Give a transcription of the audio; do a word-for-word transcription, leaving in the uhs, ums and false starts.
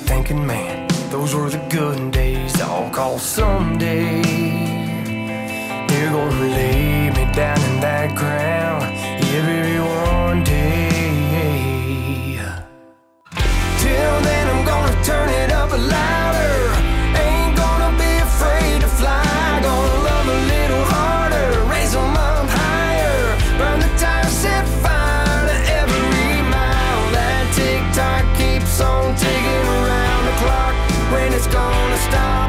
thinking, man, those were the good days. I'll call someday. You're gonna lay me down in that ground, yeah, baby, one day. Till then I'm gonna turn it up louder. Ain't gonna be afraid to fly. Gonna love a little harder, raise them up higher. Burn the tires, set fire to every mile. That tick-tock keeps on ticking around the clock. When it's gonna stop?